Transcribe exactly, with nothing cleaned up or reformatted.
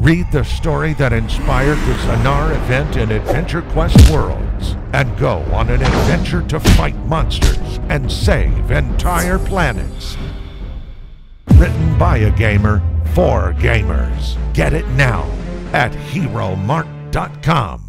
Read the story that inspired the Zanar event in Adventure Quest Worlds, and go on an adventure to fight monsters and save entire planets. Written by a gamer, for gamers. Get it now at hero mart dot com.